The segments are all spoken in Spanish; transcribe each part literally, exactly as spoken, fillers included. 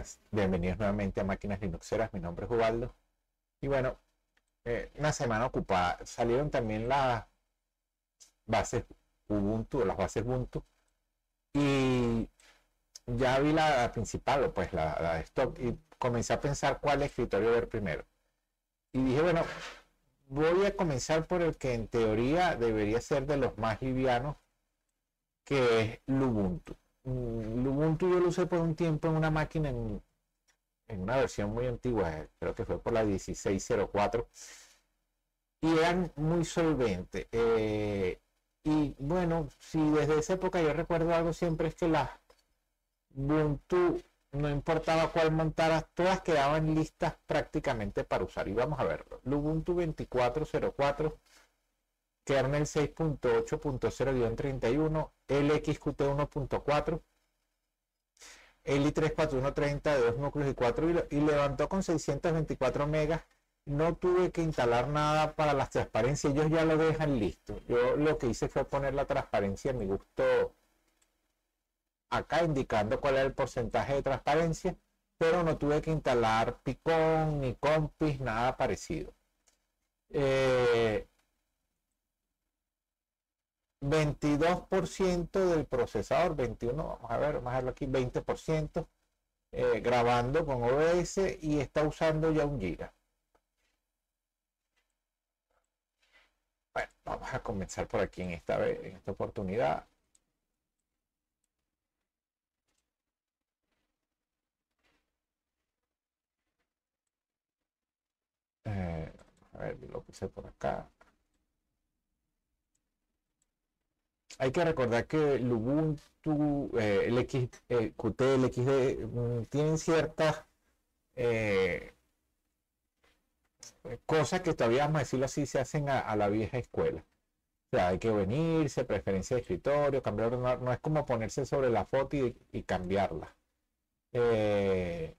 buenas, bienvenidos nuevamente a Máquinas Linuxeras, mi nombre es Ubaldo. Y bueno, eh, una semana ocupada, salieron también las bases Ubuntu, las bases Ubuntu, y ya vi la, la principal, o pues la, la de stock, y comencé a pensar cuál escritorio ver primero. Y dije, bueno, voy a comenzar por el que en teoría debería ser de los más livianos, que es Lubuntu. Mm, Lubuntu yo lo usé por un tiempo en una máquina en, en una versión muy antigua, creo que fue por la dieciséis cero cuatro, y eran muy solventes. Eh, y bueno, si desde esa época yo recuerdo algo siempre es que las Ubuntu, no importaba cuál montaras, todas quedaban listas prácticamente para usar. Y vamos a verlo. Ubuntu veinticuatro cero cuatro, kernel seis punto ocho punto cero guión treinta y uno, L X Q T uno punto cuatro, Eli tres cuatro uno treinta de dos núcleos y cuatro hilos, y levantó con seiscientos veinticuatro megas. No tuve que instalar nada para las transparencias, ellos ya lo dejan listo. Yo lo que hice fue poner la transparencia a mi gusto acá, indicando cuál era el porcentaje de transparencia, pero no tuve que instalar Picon ni Compis, nada parecido. Eh, veintidós por ciento del procesador, veintiuno, vamos a ver, vamos a verlo aquí, veinte por ciento, eh, grabando con O B S, y está usando ya un giga. Bueno, vamos a comenzar por aquí en esta vez, en esta oportunidad. Eh, a ver, lo puse por acá. Hay que recordar que el Ubuntu, eh, el X, eh, Qt, el X D, mm, tienen ciertas eh, cosas que todavía, vamos a decirlo así, se hacen a, a la vieja escuela. O sea, hay que venirse, preferencia de escritorio, cambiar, no, no es como ponerse sobre la foto y, y cambiarla. Eh,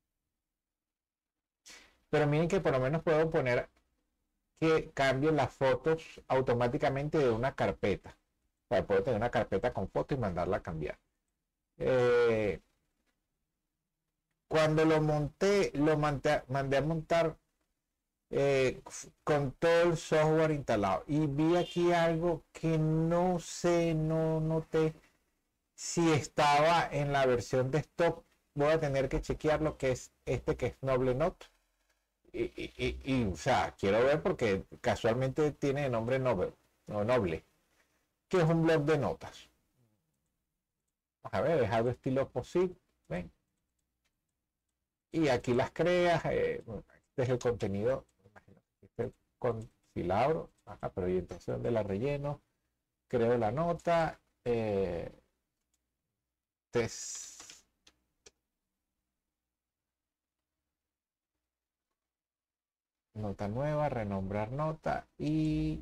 pero miren que por lo menos puedo poner que cambie las fotos automáticamente de una carpeta. O sea, puedo tener una carpeta con fotos y mandarla a cambiar. Eh, cuando lo monté, lo mandé, mandé a montar eh, con todo el software instalado. Y vi aquí algo que no sé, no noté si estaba en la versión de stock. Voy a tener que chequear lo que es este, que es Noble Note. Y, y, y, y, o sea, quiero ver porque casualmente tiene nombre Noble, no Noble, que es un blog de notas. Vamos a ver, es algo estilo posible. ¿Ven? Y aquí las creas. Eh, este es el contenido. Este es el concilabro. Ajá, pero y entonces ¿dónde la relleno? Creo la nota. Eh, test. Nota nueva, renombrar nota y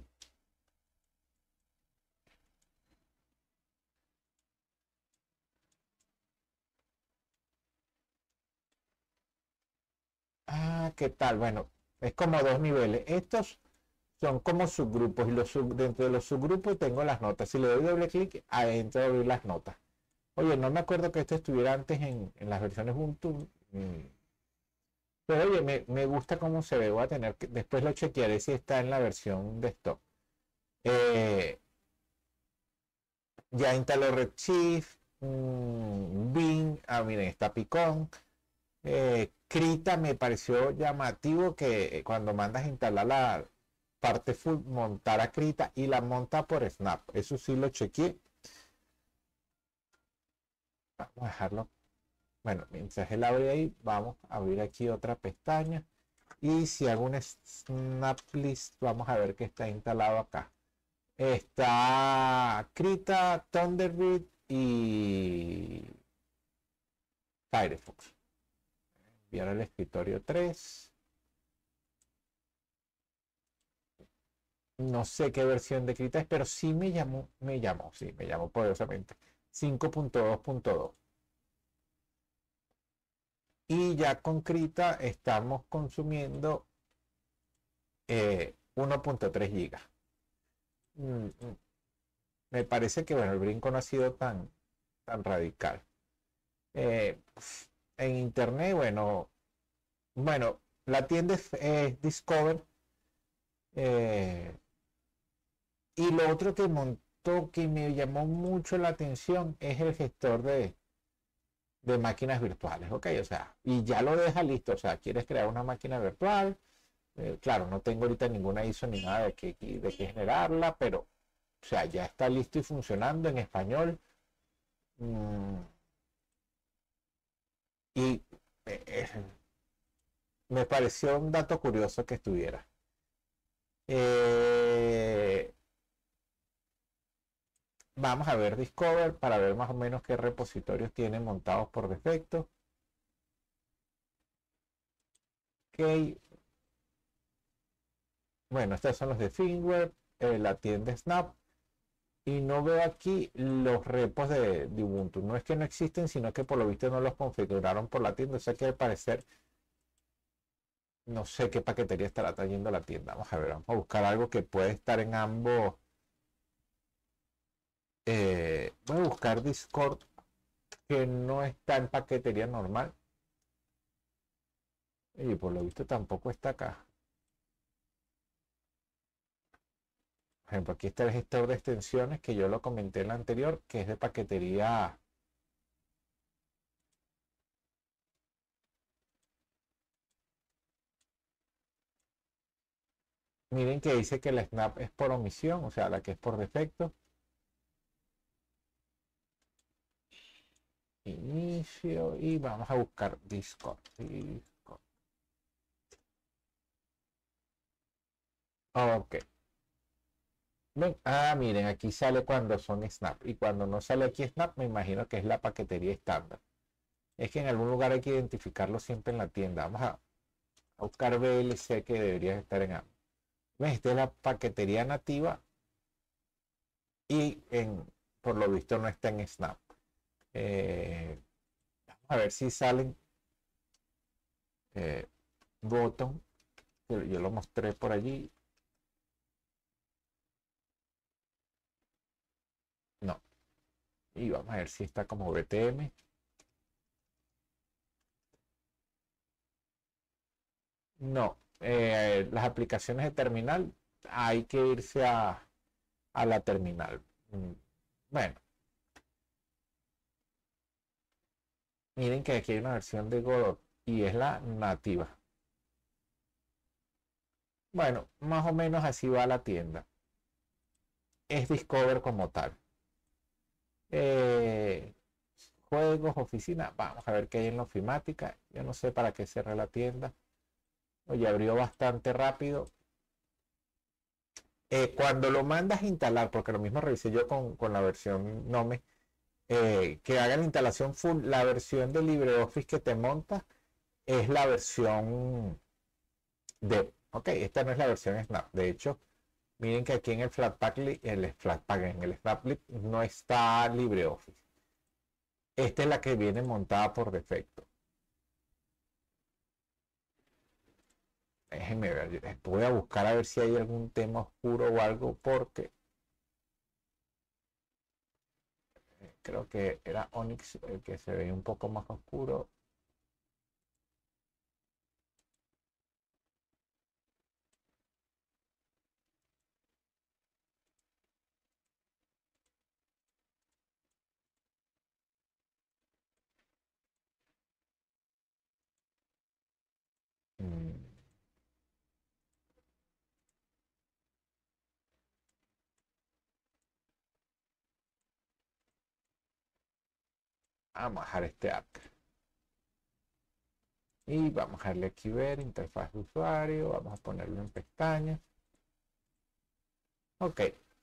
ah, ¿qué tal? Bueno, es como dos niveles. Estos son como subgrupos, y los sub, dentro de los subgrupos tengo las notas. Si le doy doble clic, adentro de abrir las notas. Oye, no me acuerdo que esto estuviera antes en, en las versiones Ubuntu. mm, Pero oye, me, me gusta cómo se ve. Voy a tener que, después lo chequearé si está en la versión de stock. Eh, ya instaló Redshift, mmm, Bing, ah, miren, está Picon. Eh, Krita me pareció llamativo que cuando mandas a instalar la parte full, montar a Krita y la monta por Snap. Eso sí lo chequeé. Vamos a dejarlo. Bueno, mientras él abre ahí, vamos a abrir aquí otra pestaña. Y si hago un Snap List, vamos a ver que está instalado acá. Está Krita, Thunderbird y Firefox. Enviar al escritorio tres. No sé qué versión de Krita es, pero sí me llamó, me llamó, sí, me llamó poderosamente. cinco punto dos punto dos. Y ya con Krita estamos consumiendo eh, uno punto tres gigas. Mm, mm, Me parece que bueno, el brinco no ha sido tan, tan radical. Eh, en internet, bueno, bueno, la tienda es, es Discover. eh, y lo otro que montó que me llamó mucho la atención es el gestor de, de máquinas virtuales, ¿ok? O sea, y ya lo deja listo, o sea, quieres crear una máquina virtual, eh, claro, no tengo ahorita ninguna I S O ni nada de que, de que generarla, pero, o sea, ya está listo y funcionando en español. Mm, y eh, eh, me pareció un dato curioso que estuviera. Eh, vamos a ver Discover para ver más o menos qué repositorios tienen montados por defecto. Ok, bueno, estos son los de firmware, eh, la tienda Snap. Y no veo aquí los repos de, de Ubuntu. No es que no existen, sino que por lo visto no los configuraron por la tienda. O sea que al parecer no sé qué paquetería estará trayendo la tienda. Vamos a ver, vamos a buscar algo que puede estar en ambos. Eh, voy a buscar Discord que no está en paquetería normal. Y por lo visto tampoco está acá. Por ejemplo, aquí está el gestor de extensiones que yo lo comenté en la anterior, que es de paquetería. Miren que dice que la Snap es por omisión, o sea, la que es por defecto. Inicio y vamos a buscar Discord. Discord. Ok. Ven, ah, miren, aquí sale cuando son Snap. Y cuando no sale aquí Snap, me imagino que es la paquetería estándar. Es que en algún lugar hay que identificarlo siempre en la tienda. Vamos a, a buscar V L C que debería estar en ambos. ¿Ves? Esta es la paquetería nativa y en, por lo visto no está en Snap. Eh, vamos a ver si salen eh, botón. Yo, yo lo mostré por allí. No. Y vamos a ver si está como B T M. No. Eh, las aplicaciones de terminal hay que irse a, a la terminal. Mm, Bueno, miren que aquí hay una versión de Godot y es la nativa. Bueno, más o menos así va la tienda. Es Discover como tal. Eh, juegos, oficina. Vamos a ver qué hay en la ofimática. Yo no sé para qué cerré la tienda. Oye, abrió bastante rápido. Eh, cuando lo mandas a instalar, porque lo mismo revisé yo con, con la versión Nome, eh, que haga la instalación full, la versión de LibreOffice que te monta es la versión de, ok, esta no es la versión Snap. De hecho, miren que aquí en el Flatpak, el Flatpak, en el Snaplib no está LibreOffice. Esta es la que viene montada por defecto. Déjenme ver, voy a buscar a ver si hay algún tema oscuro o algo, porque creo que era Onyx el que se ve un poco más oscuro. Mm, Vamos a bajar este app. Y vamos a darle aquí ver, interfaz de usuario, vamos a ponerlo en pestañas. Ok.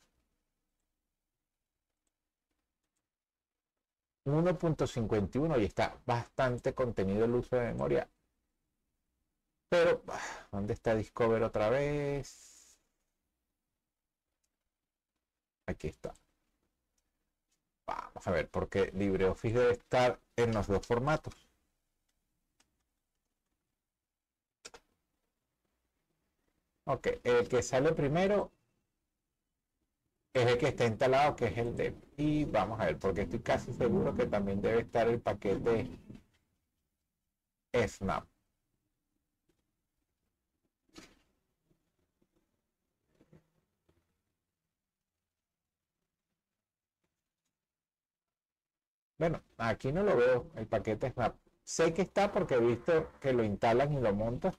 uno punto cincuenta y uno y está bastante contenido el uso de memoria. Pero, ¿dónde está Discover otra vez? Aquí está. Vamos a ver, porque LibreOffice debe estar en los dos formatos. Ok, el que sale primero es el que está instalado, que es el de. Y vamos a ver, porque estoy casi seguro que también debe estar el paquete Snap. Bueno, aquí no lo veo, el paquete Snap. Sé que está porque he visto que lo instalan y lo montan.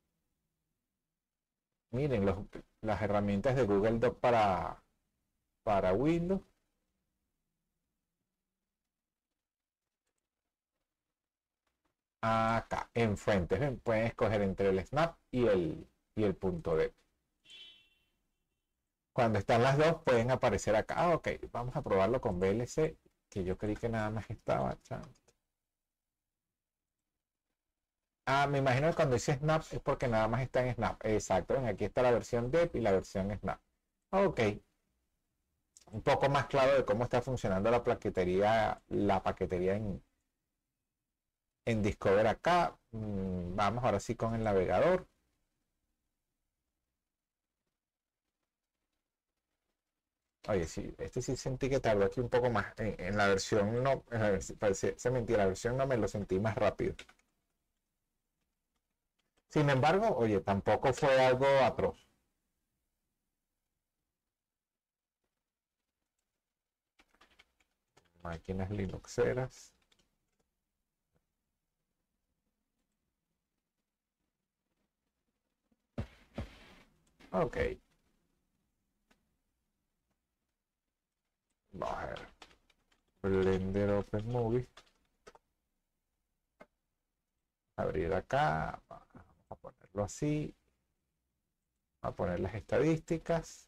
Miren, los, las herramientas de Google Doc para, para Windows. Acá, enfrente, ¿ven? Pueden escoger entre el Snap y el, y el punto D. Cuando están las dos, pueden aparecer acá. Ah, ok, vamos a probarlo con V L C, que yo creí que nada más estaba. Ah, me imagino que cuando dice Snap es porque nada más está en Snap. Exacto, ven, aquí está la versión D E P y la versión Snap. Ok, un poco más claro de cómo está funcionando la paquetería, la paquetería en, en Discover acá. Mm, vamos ahora sí con el navegador. Oye, sí, este sí sentí que tardó aquí un poco más. En, en la versión no, en la versión, parece, se mentira, la versión no me lo sentí más rápido. Sin embargo, oye, tampoco fue algo atroz. Máquinas Linuxeras. Ok. Vamos a ver. Blender Open Movie. Abrir acá. Vamos a ponerlo así. Vamos a poner las estadísticas.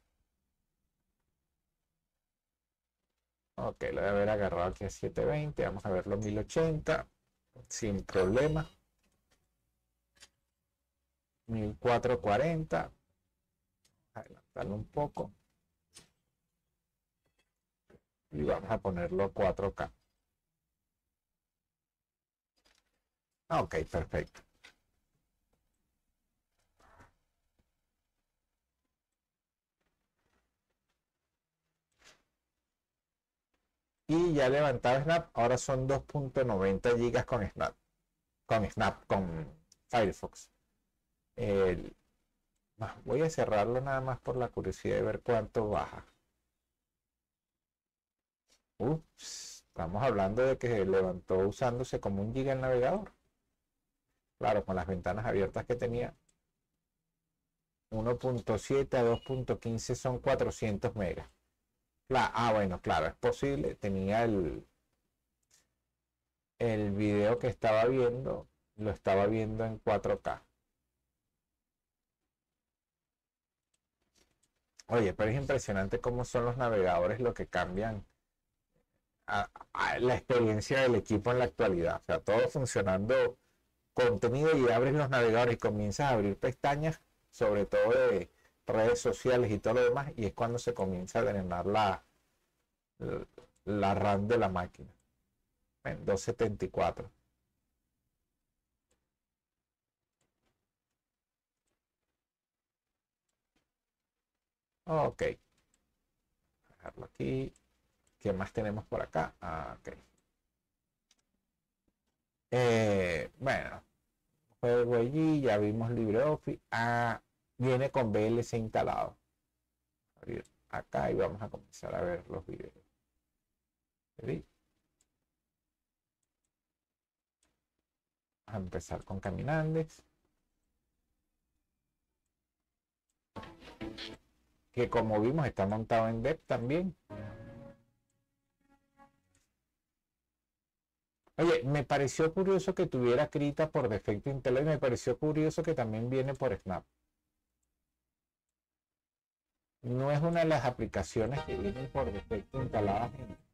Ok, lo de haber agarrado aquí a setecientos veinte. Vamos a verlo mil ochenta. Sin problema. mil cuatrocientos cuarenta. Adelantarlo un poco. Y vamos a ponerlo cuatro K. Ok, perfecto. Y ya levantado Snap, ahora son dos punto noventa gigas con Snap. Con Snap, con Firefox. El, voy a cerrarlo nada más por la curiosidad de ver cuánto baja. Ups, estamos hablando de que se levantó usándose como un giga el navegador. Claro, con las ventanas abiertas que tenía. uno punto siete a dos punto quince son cuatrocientos megas. Ah, bueno, claro, es posible. Tenía el, el video que estaba viendo, lo estaba viendo en cuatro K. Oye, pero es impresionante cómo son los navegadores lo que cambian a, a la experiencia del equipo en la actualidad. O sea, todo funcionando contenido y abres los navegadores y comienzas a abrir pestañas, sobre todo de redes sociales y todo lo demás, y es cuando se comienza a drenar la, la RAM de la máquina. En doscientos setenta y cuatro. Ok. Dejarlo aquí. ¿Qué más tenemos por acá? Ah, ok. Eh, bueno, juego allí, ya vimos LibreOffice. Ah, viene con V L C instalado. Abrir acá y vamos a comenzar a ver los videos. ¿Sí? Vamos a empezar con Caminandes. Que como vimos está montado en Dev también. Oye, me pareció curioso que tuviera Krita por defecto instalado y me pareció curioso que también viene por Snap. No es una de las aplicaciones que vienen por defecto instaladas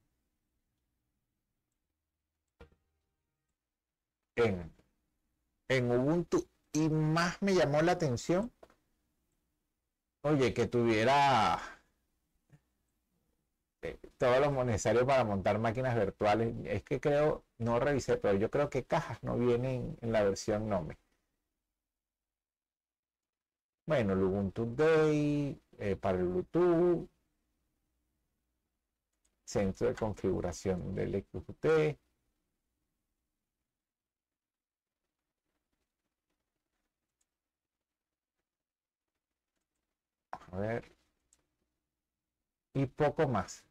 en, en, en Ubuntu. Y más me llamó la atención, oye, que tuviera eh, todo lo necesario para montar máquinas virtuales. Es que creo, no revisé, pero yo creo que cajas no vienen en la versión Nome. Bueno, el Ubuntu Day, eh, para el Bluetooth, centro de configuración del X Q T. A ver. Y poco más.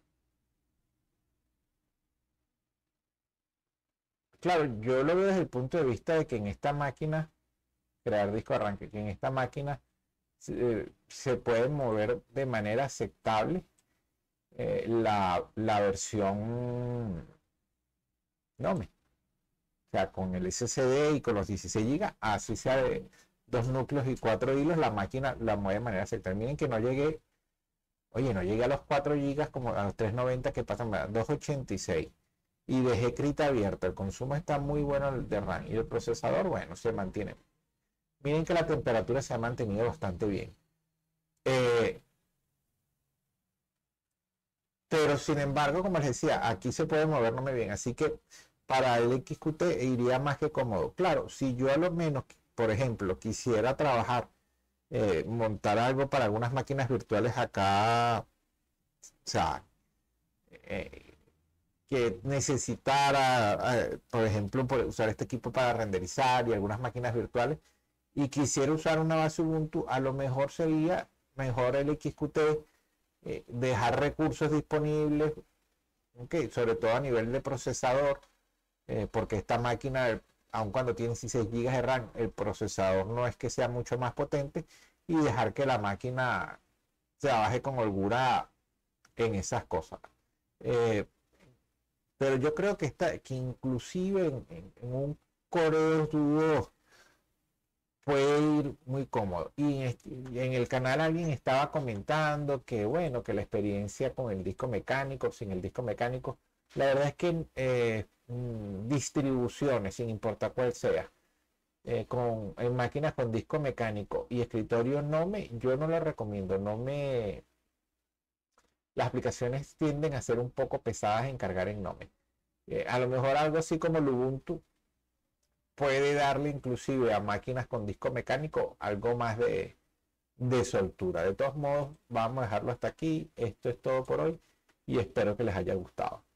Claro, yo lo veo desde el punto de vista de que en esta máquina, crear disco de arranque, que en esta máquina se, se puede mover de manera aceptable eh, la, la versión Nome. O sea, con el S S D y con los dieciséis gigas, así sea de dos núcleos y cuatro hilos, la máquina la mueve de manera aceptable. Miren que no llegué, oye, no llegué a los cuatro gigas como a los trescientos noventa que pasan, doscientos ochenta y seis. Y dejé Krita abierto. El consumo está muy bueno de RAM. Y el procesador, bueno, se mantiene. Miren que la temperatura se ha mantenido bastante bien. Eh, pero sin embargo, como les decía, aquí se puede mover no me bien. Así que para el X Q T iría más que cómodo. Claro, si yo a lo menos, por ejemplo, quisiera trabajar, eh, montar algo para algunas máquinas virtuales acá, o sea, eh, que necesitara, eh, por ejemplo, por usar este equipo para renderizar y algunas máquinas virtuales, y quisiera usar una base Ubuntu, a lo mejor sería mejor el X Q T, eh, dejar recursos disponibles, okay, sobre todo a nivel de procesador, eh, porque esta máquina, aun cuando tiene dieciséis gigas de RAM, el procesador no es que sea mucho más potente, y dejar que la máquina se trabaje con holgura en esas cosas. Eh, pero yo creo que, está, que inclusive en, en, en un Core dos Duo puede ir muy cómodo. Y en, y en el canal alguien estaba comentando que, bueno, que la experiencia con el disco mecánico, sin el disco mecánico, la verdad es que eh, distribuciones, sin importar cuál sea, eh, con, en máquinas con disco mecánico y escritorio, no me, yo no lo recomiendo. No me, las aplicaciones tienden a ser un poco pesadas en cargar en Nome. Eh, a lo mejor algo así como el Ubuntu puede darle inclusive a máquinas con disco mecánico algo más de, de soltura. De todos modos, vamos a dejarlo hasta aquí. Esto es todo por hoy y espero que les haya gustado.